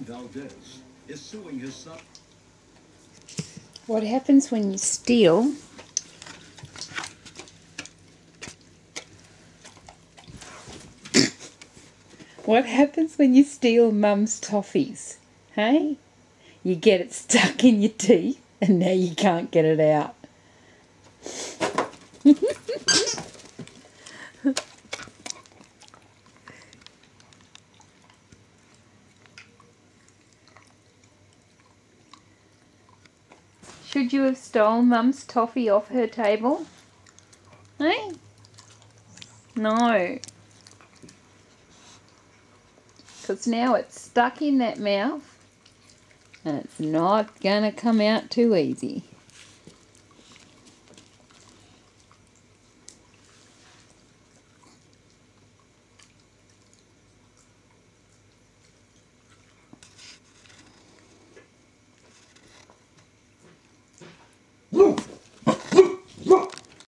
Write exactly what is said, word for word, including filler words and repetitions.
Valdez is suing his son. What happens when you steal What happens when you steal Mum's toffees? Hey? You get it stuck in your teeth and now you can't get it out. Should you have stolen Mum's toffee off her table? Hey? No. Because now it's stuck in that mouth and it's not going to come out too easy.